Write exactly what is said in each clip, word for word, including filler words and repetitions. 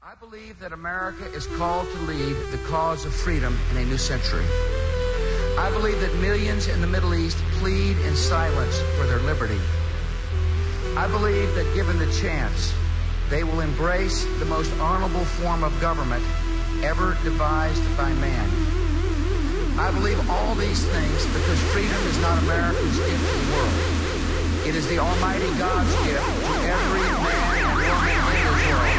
I believe that America is called to lead the cause of freedom in a new century. I believe that millions in the Middle East plead in silence for their liberty. I believe that given the chance, they will embrace the most honorable form of government ever devised by man. I believe all these things because freedom is not America's gift to the world. It is the Almighty God's gift to every man and woman in this world.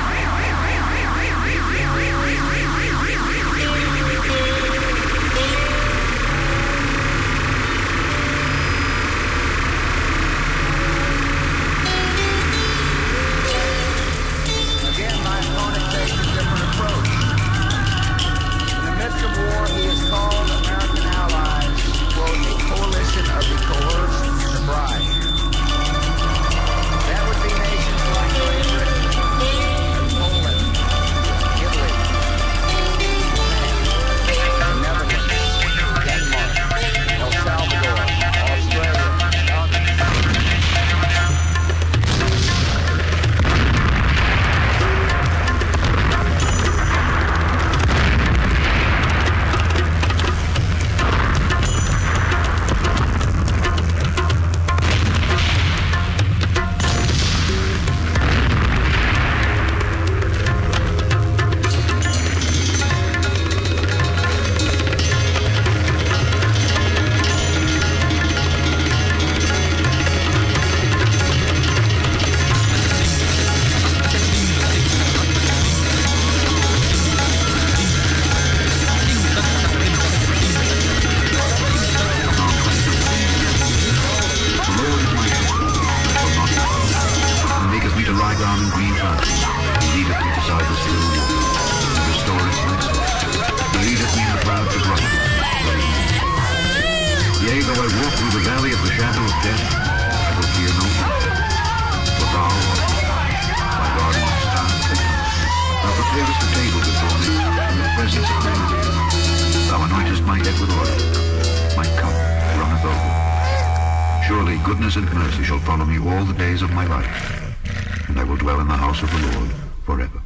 Again, my opponent takes a different approach. In the midst of war, he has called American allies, quote, a coalition of the coerced and the bribed. That would be nations like Great Britain, Poland, Italy, the Netherlands, Denmark, El Salvador, Australia, and others. Goodness and mercy shall follow me all the days of my life, and I will dwell in the house of the Lord forever.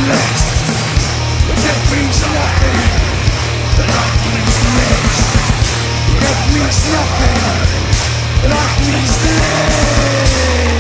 rich. Death means nothing. Life means rich. Death means nothing. Life means rich.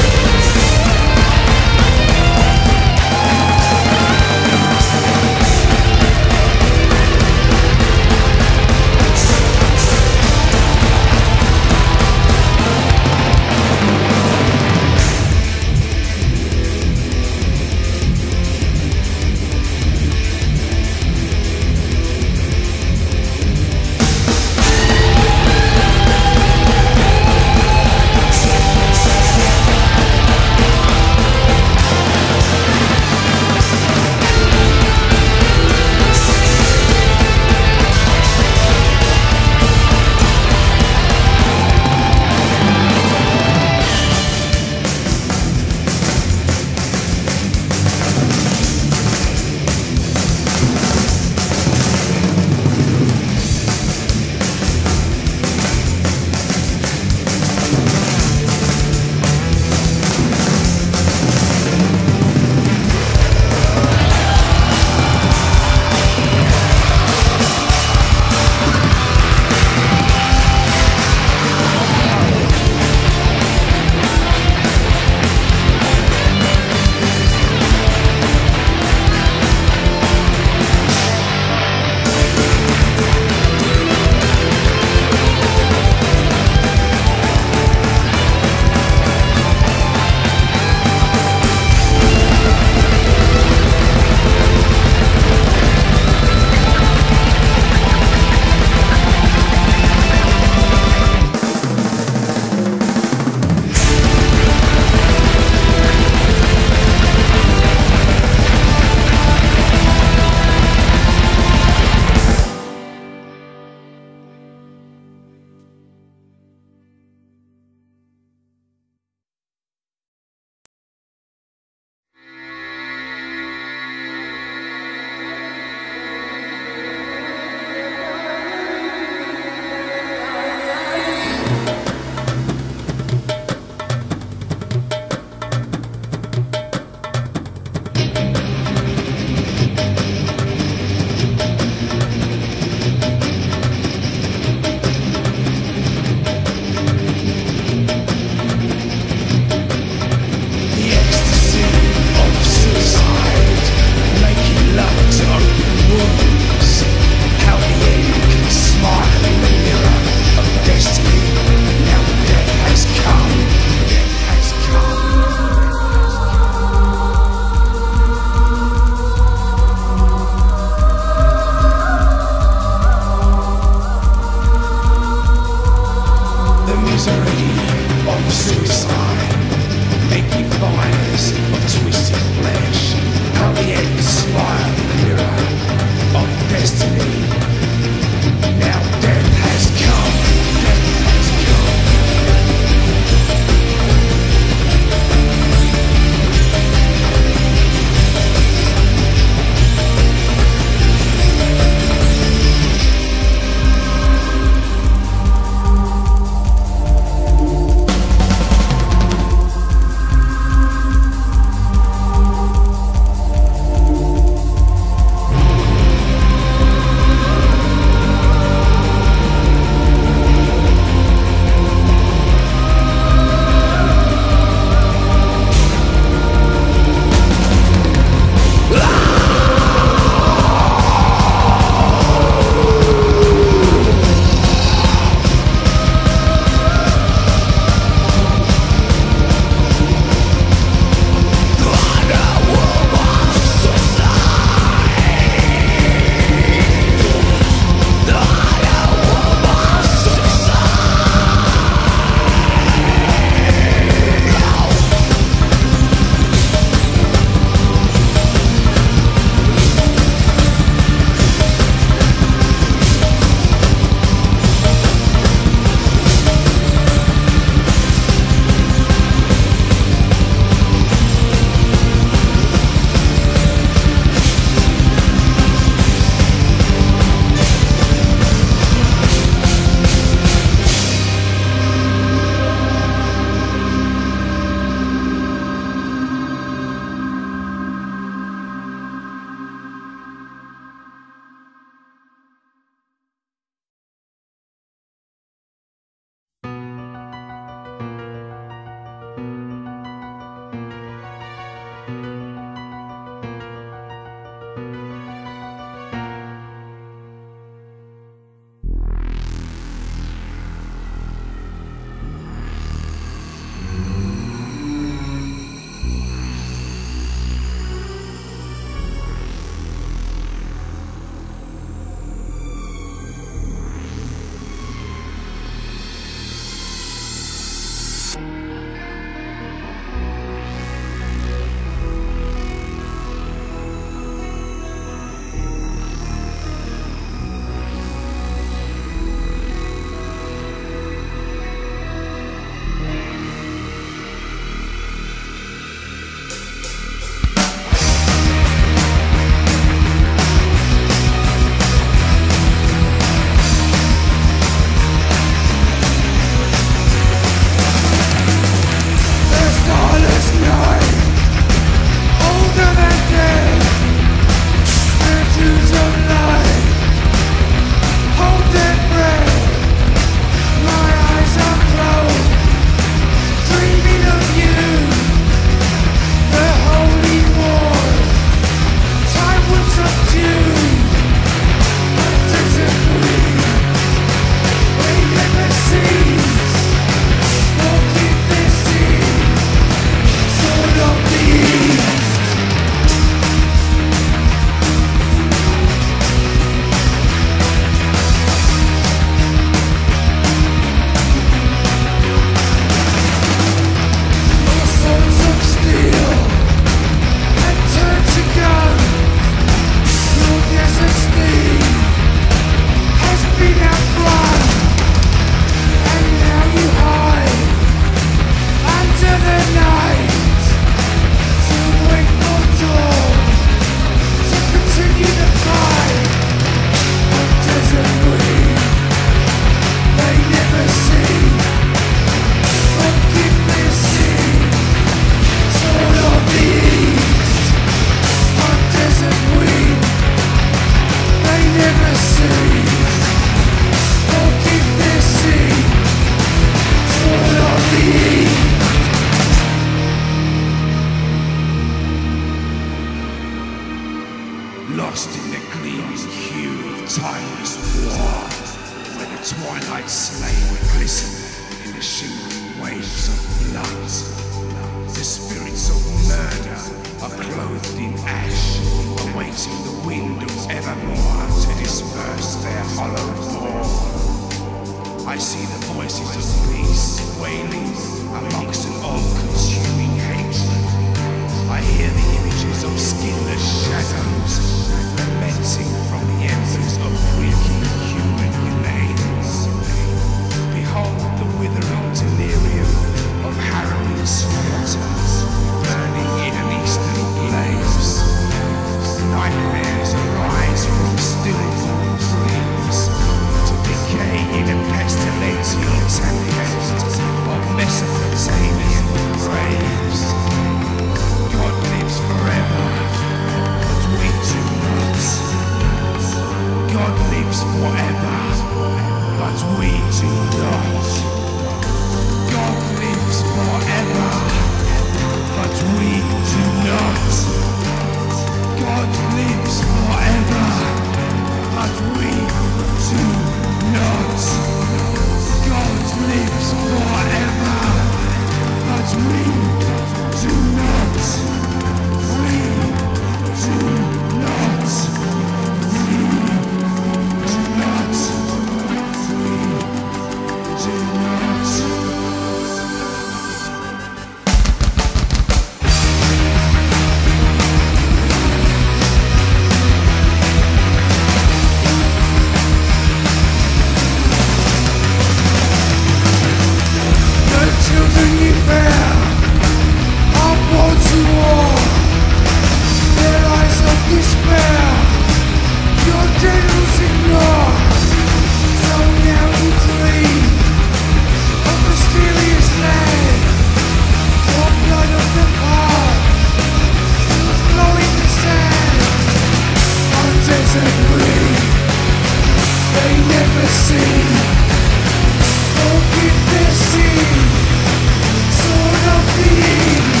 despair. Your generals ignore. So now you dream of mysterious land. Your blood of the heart still flowing the sand. On desert green, they never see. Forget their seed, sword of the east.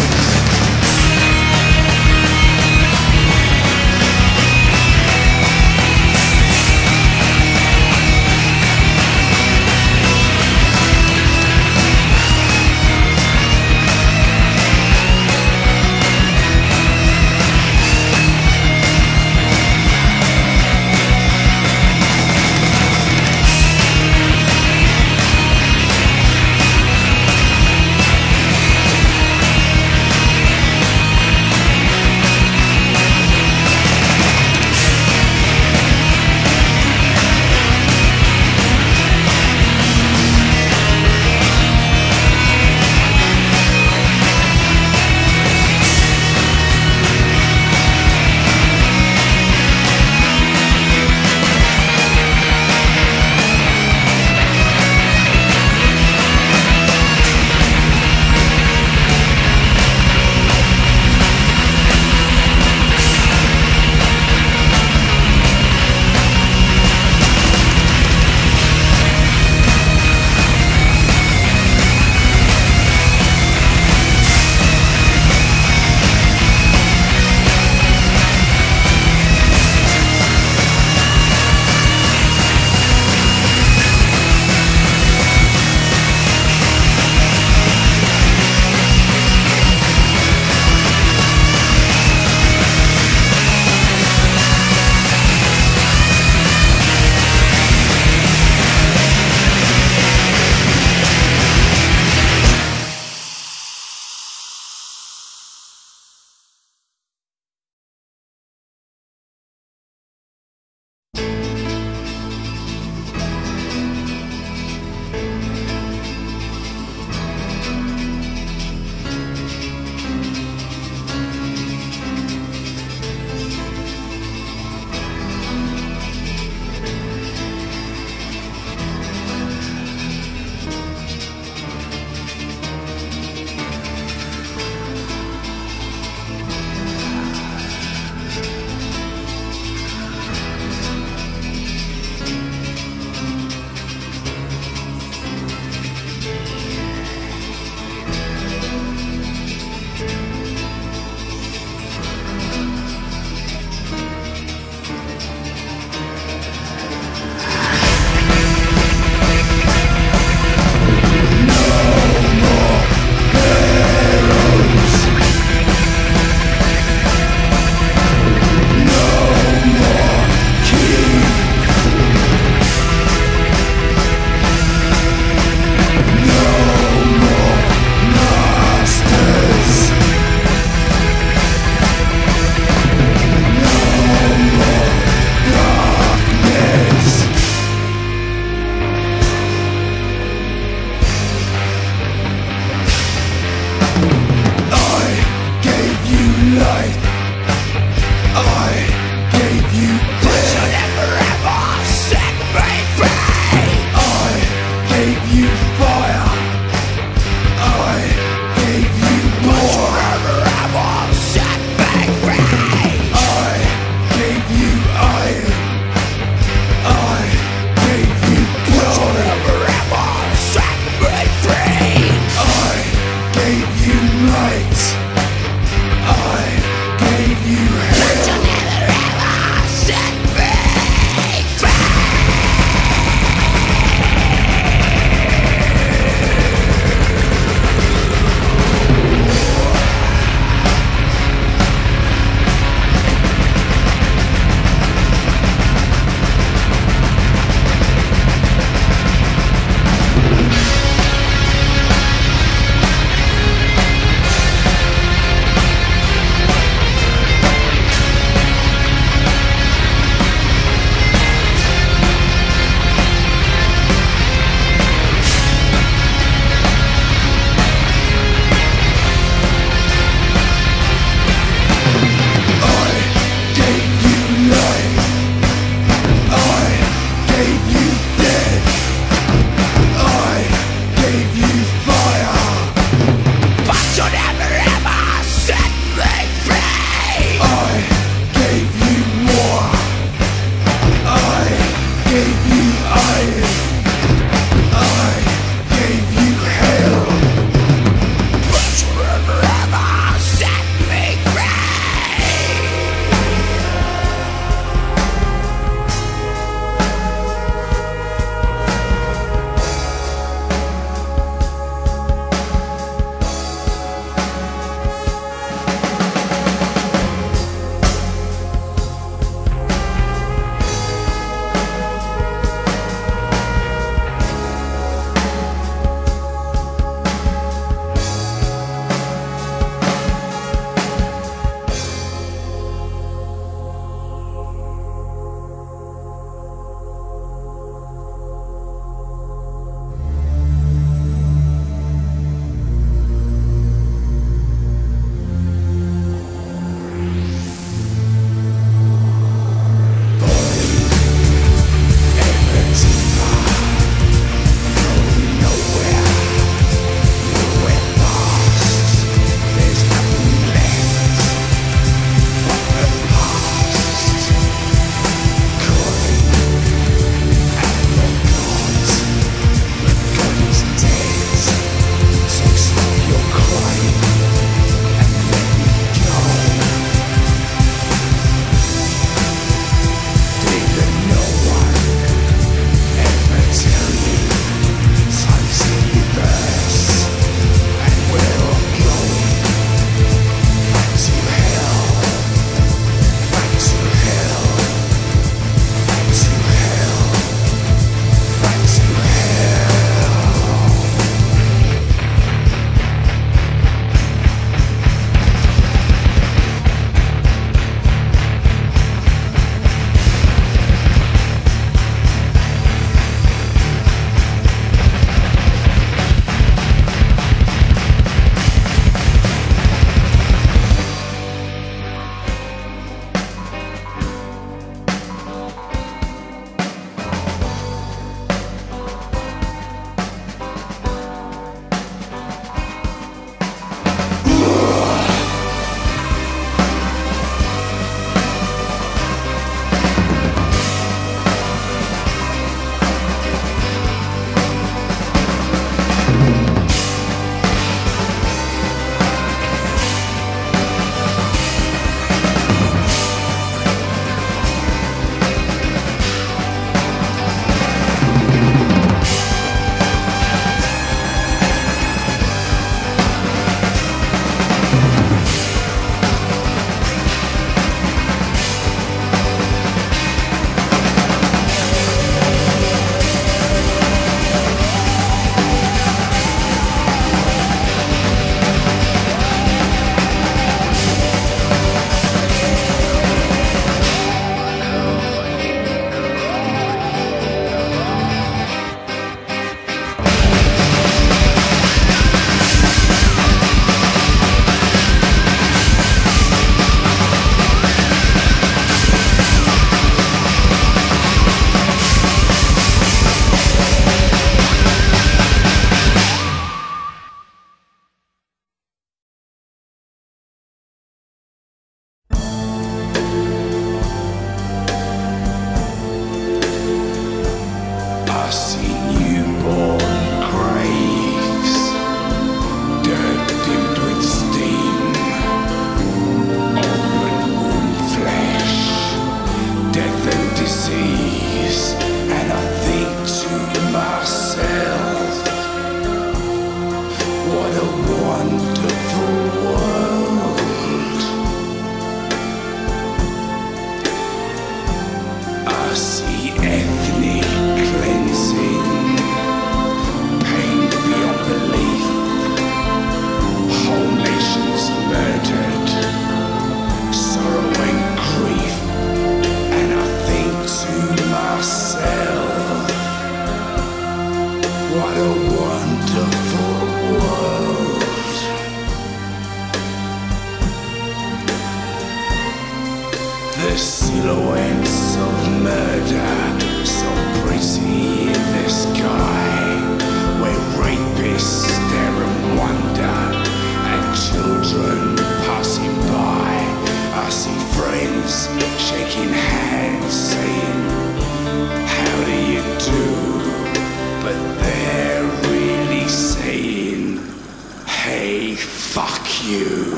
silhouettes of murder so pretty in the sky, where rapists stare and wonder at children passing by. I see friends shaking hands saying, how do you do? But they're really saying, hey, fuck you.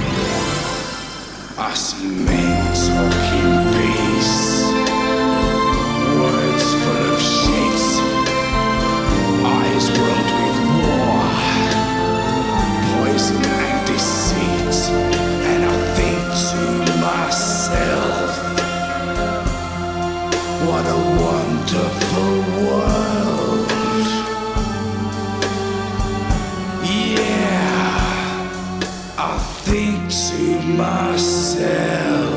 I see men talking peace, words full of shit, eyes whirled with war, poison and deceit. And I think to myself, what a wonderful world. Yeah, I think to myself,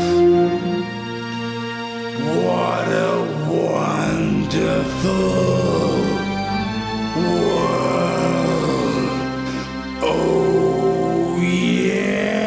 what a wonderful world. Oh yeah.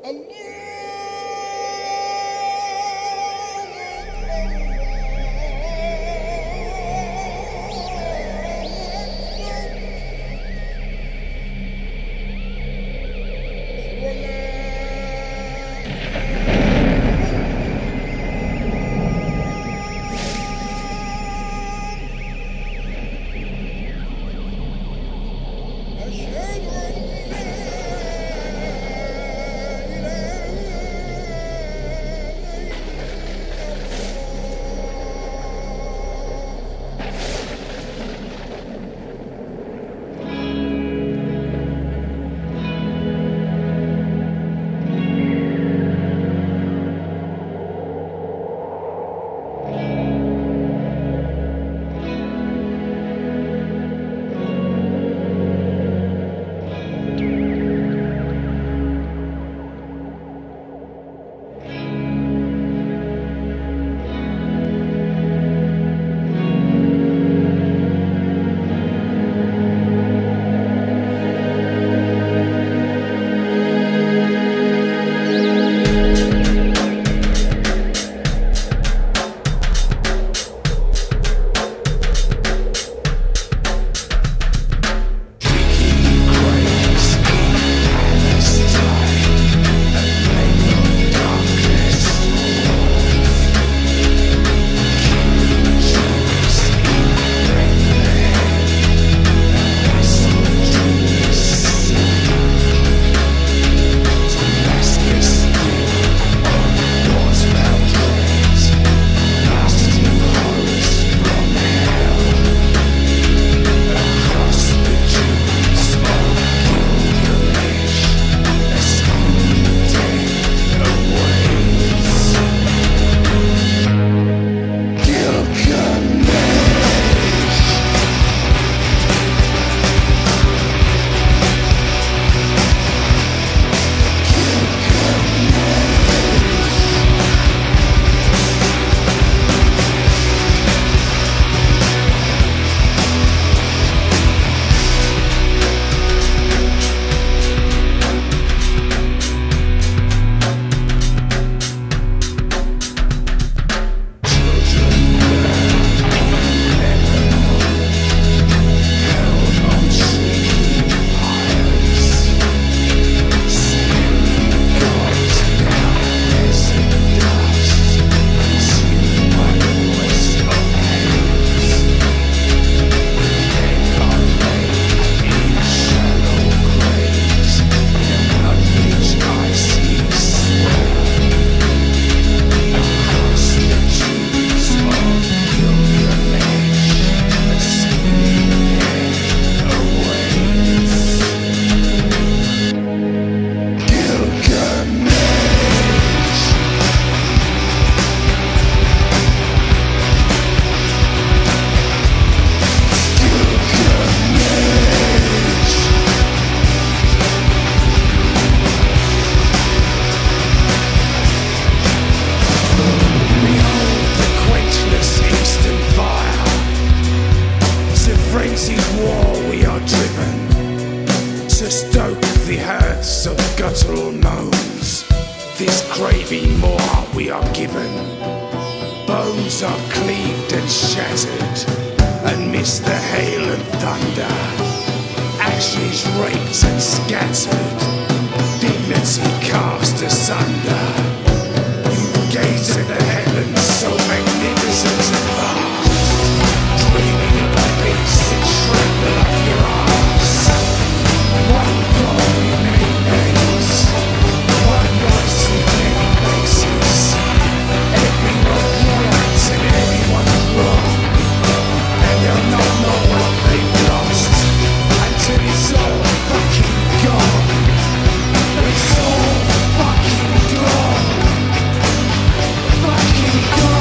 guttural gnomes. This craving more we are given. Bones are cleaved and shattered, amidst the hail and thunder. Ashes raked and scattered, dignity cast asunder. You gaze at the heavens so magnificent and vast, dreaming of a peace that tremble up your arms. One God with many names, one voice with many faces. Everyone right and everyone's wrong, and they'll not know what they've lost until it's all fucking gone. It's all fucking gone. Fucking gone.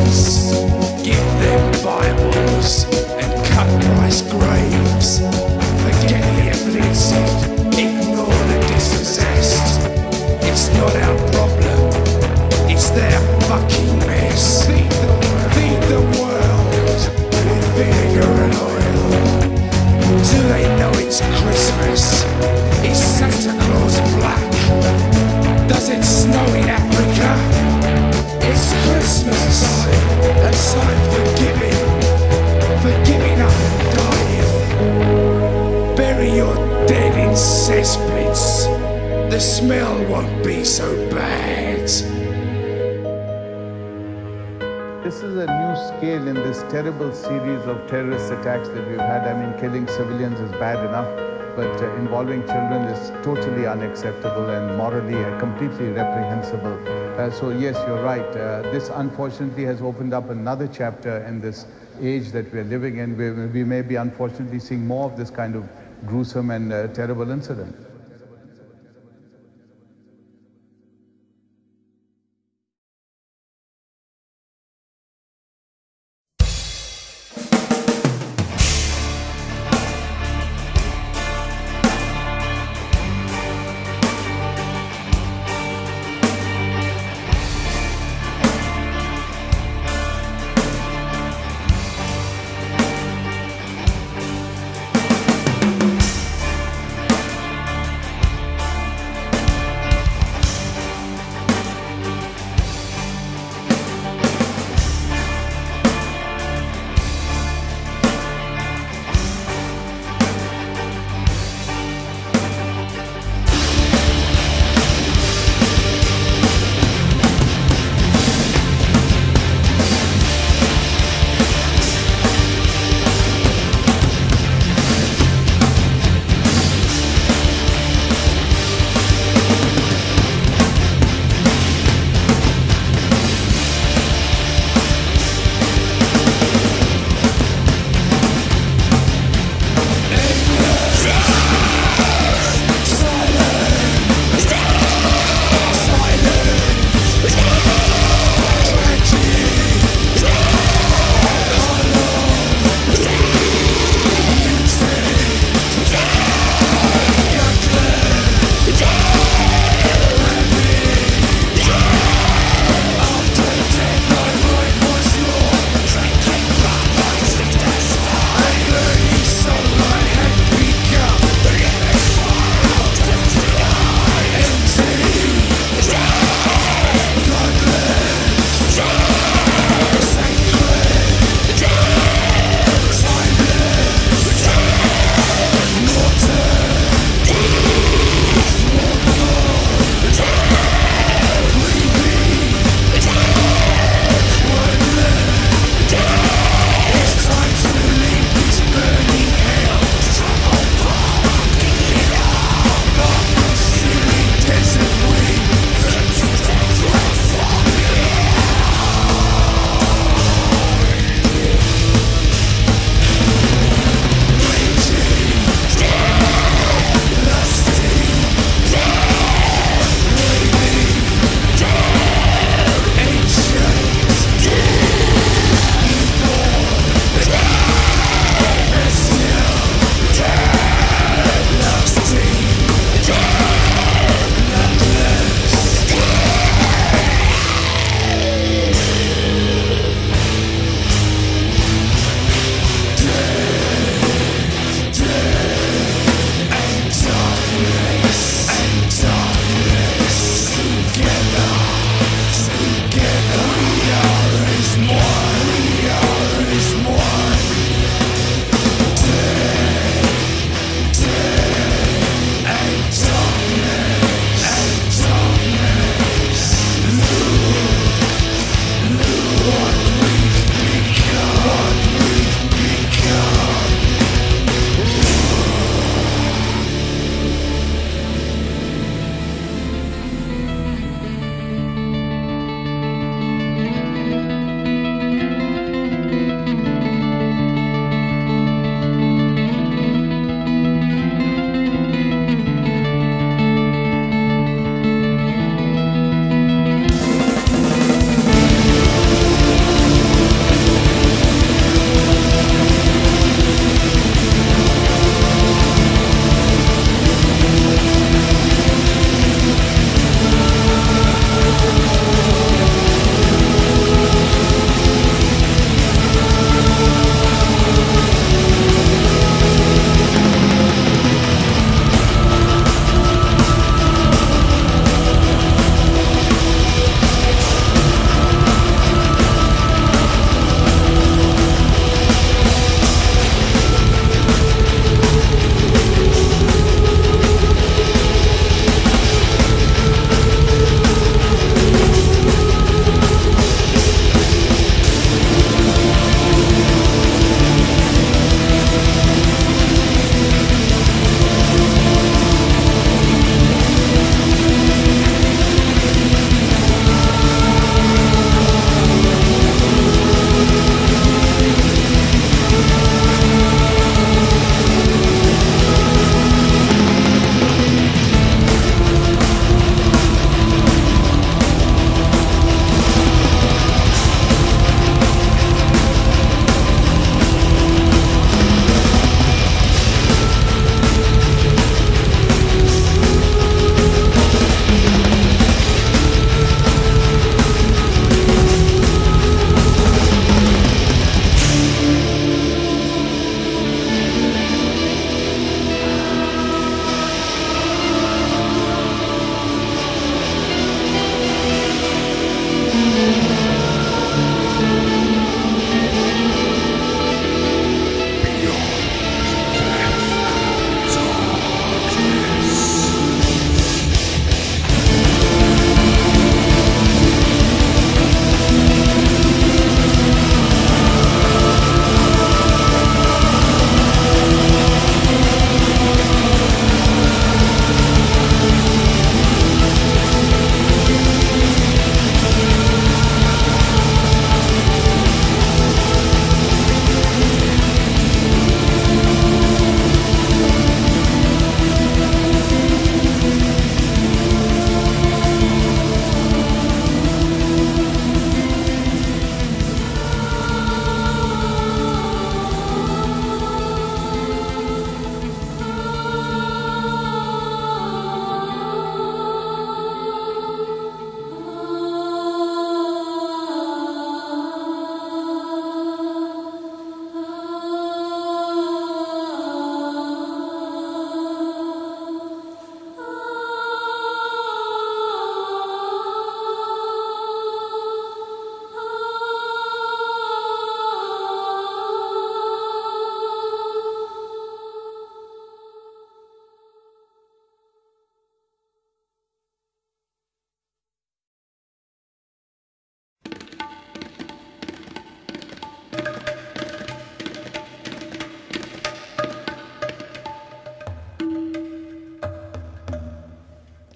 Christmas. Give them Bibles and cut price graves. Forget the afflicted, ignore the dispossessed. It's not our problem, it's their fucking mess. Feed the world, feed the world with vinegar and oil. Do they know it's Christmas? Is Santa Claus black? Does it snow in Africa? It's Christmas time, a time for giving, for giving up and dying. Bury your dead in cesspits, the smell won't be so bad. This is a new scale in this terrible series of terrorist attacks that we've had. I mean, killing civilians is bad enough, but uh, involving children is totally unacceptable and morally uh, completely reprehensible. Uh, so yes, you're right. Uh, this unfortunately has opened up another chapter in this age that we're living in. We, we may be unfortunately seeing more of this kind of gruesome and uh, terrible incident.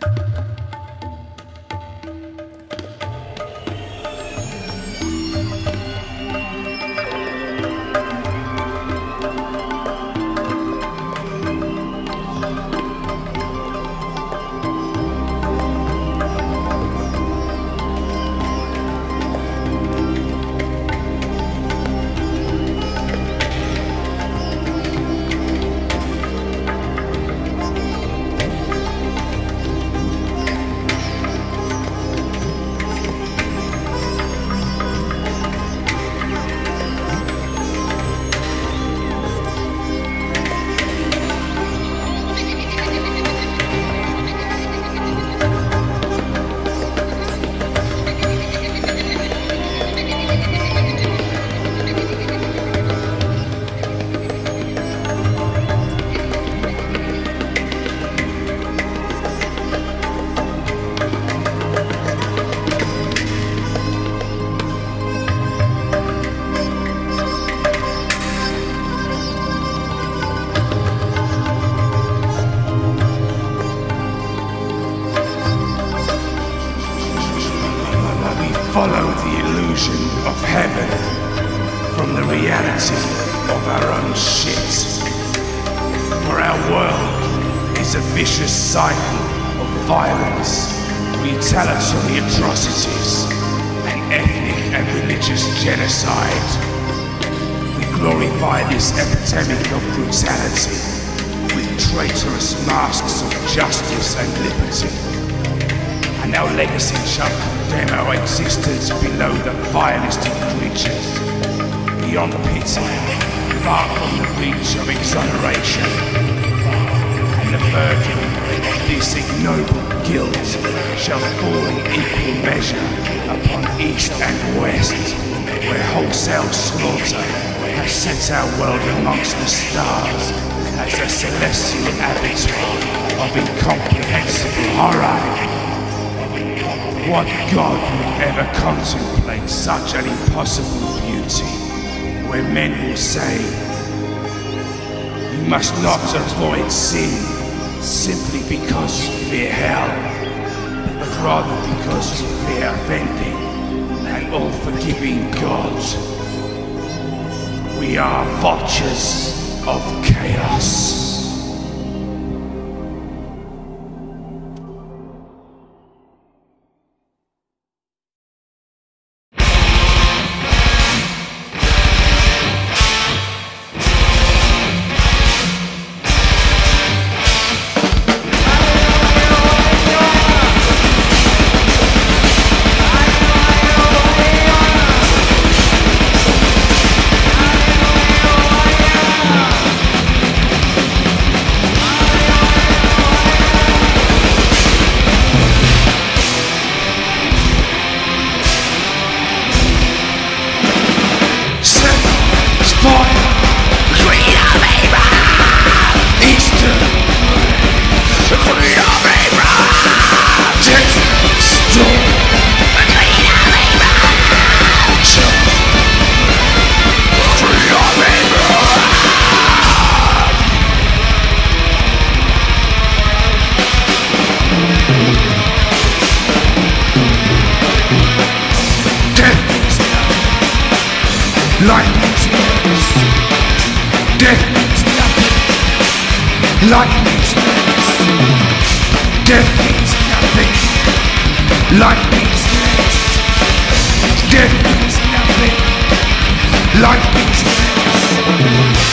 Follow the illusion of heaven from the reality of our own shit. For our world is a vicious cycle of violence, retaliatory atrocities, and ethnic and religious genocide. We glorify this epidemic of brutality with traitorous masks of justice and liberty. And our legacy shall condemn our existence below the vilest of creatures, beyond pity, far from the reach of exoneration. And the burden of this ignoble guilt shall fall in equal measure upon East and West, where wholesale slaughter has set our world amongst the stars as a celestial abattoir of incomprehensible horror. What God would ever contemplate such an impossible beauty, where men will say, you must not avoid sin simply because you fear hell, but rather because you fear offending an all-forgiving God. We are vultures of chaos. Life means nothing. Death means nothing. Life means nothing. Death means nothing. Life means nothing. Death means nothing. Life means nothing.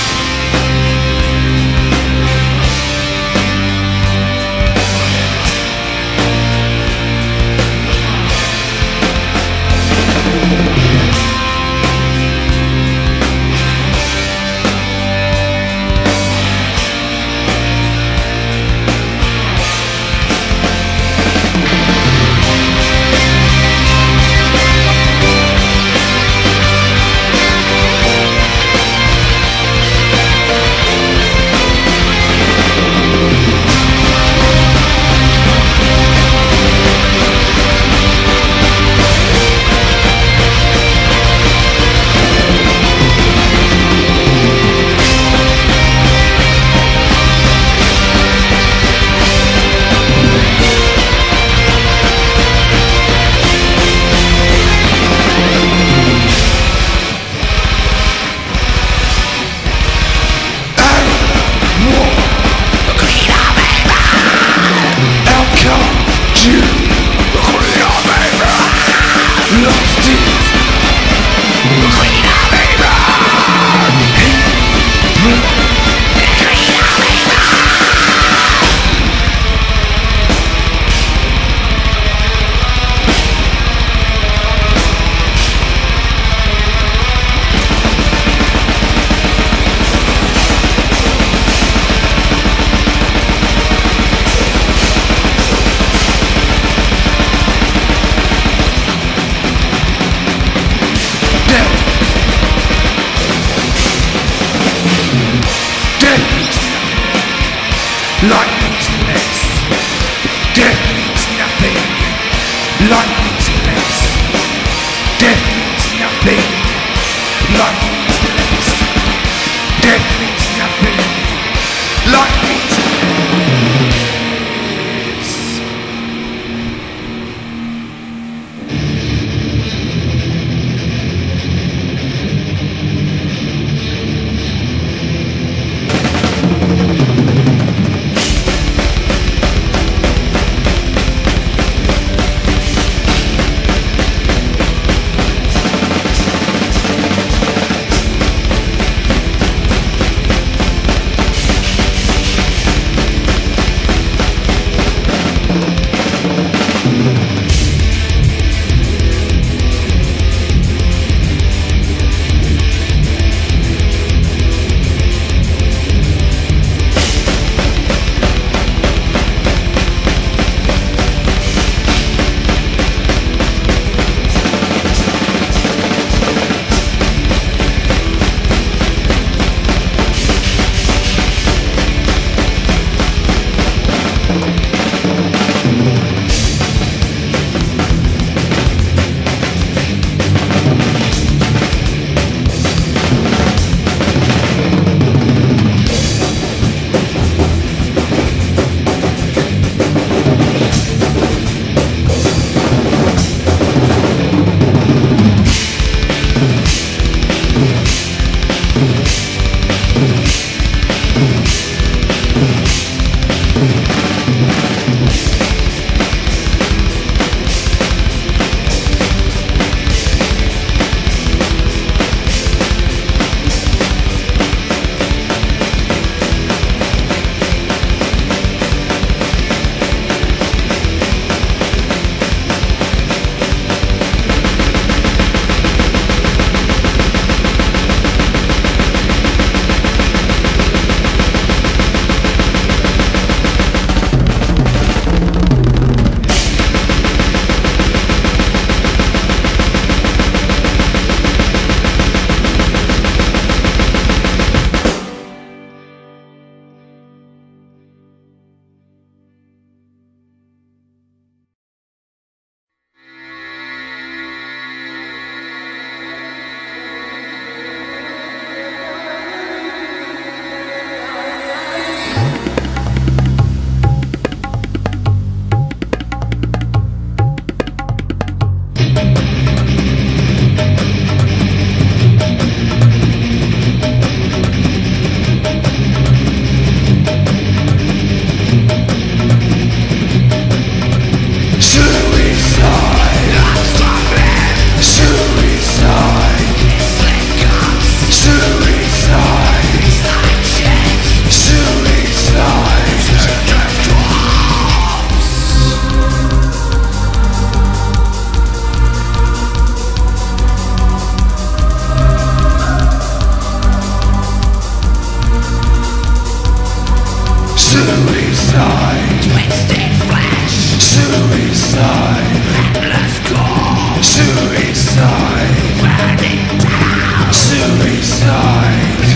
Suicide, Twisted flesh, suicide, endless gore, suicide, burning down, suicide.